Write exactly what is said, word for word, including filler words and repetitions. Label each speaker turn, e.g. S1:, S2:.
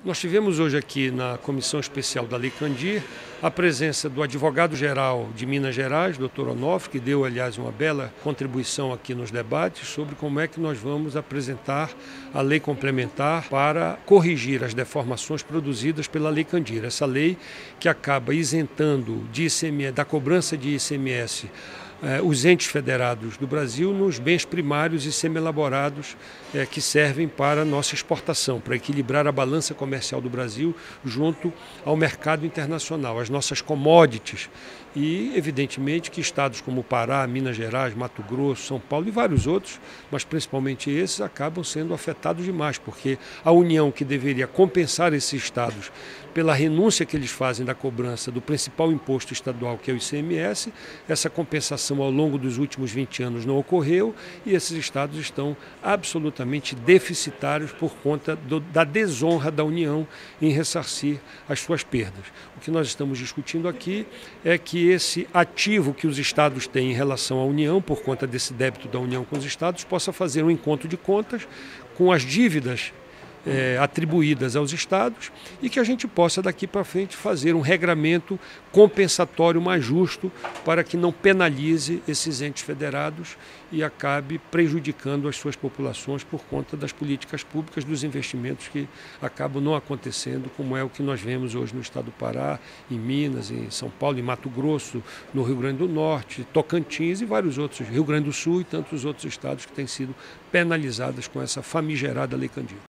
S1: Nós tivemos hoje aqui na Comissão Especial da Lei Candir a presença do advogado-geral de Minas Gerais, doutor Onofre, que deu, aliás, uma bela contribuição aqui nos debates sobre como é que nós vamos apresentar a lei complementar para corrigir as deformações produzidas pela Lei Candir. Essa lei que acaba isentando de I C M S, da cobrança de I C M S Eh, os entes federados do Brasil nos bens primários e semi-elaborados eh, que servem para a nossa exportação, para equilibrar a balança comercial do Brasil junto ao mercado internacional, as nossas commodities. E, evidentemente, que estados como Pará, Minas Gerais, Mato Grosso, São Paulo e vários outros, mas principalmente esses, acabam sendo afetados demais, porque a União, que deveria compensar esses estados pela renúncia que eles fazem da cobrança do principal imposto estadual, que é o I C M S, essa compensação ao longo dos últimos vinte anos não ocorreu e esses estados estão absolutamente deficitários por conta do, da desonra da União em ressarcir as suas perdas. O que nós estamos discutindo aqui é que esse ativo que os estados têm em relação à União, por conta desse débito da União com os estados, possa fazer um encontro de contas com as dívidas É, atribuídas aos estados e que a gente possa daqui para frente fazer um regramento compensatório mais justo para que não penalize esses entes federados e acabe prejudicando as suas populações por conta das políticas públicas, dos investimentos que acabam não acontecendo, como é o que nós vemos hoje no estado do Pará, em Minas, em São Paulo, em Mato Grosso, no Rio Grande do Norte, Tocantins e vários outros, Rio Grande do Sul e tantos outros estados que têm sido penalizados com essa famigerada Lei Candir.